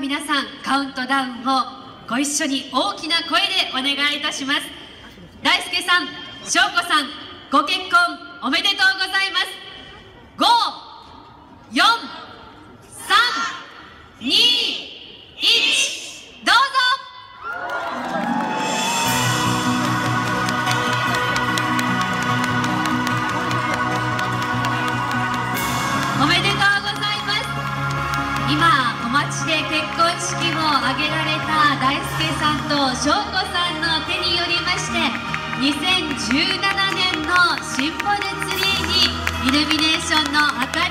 皆さんカウントダウンをご一緒に大きな声でお願いいたします。大輔さん、翔子さん、ご結婚おめでとうございます。5、4、3、2、1、どうぞ。おめでとうございます。今お待ちで結婚式を挙げられた大輔さんと翔子さんの手によりまして2017年のシンボルツリーにイルミネーションの明か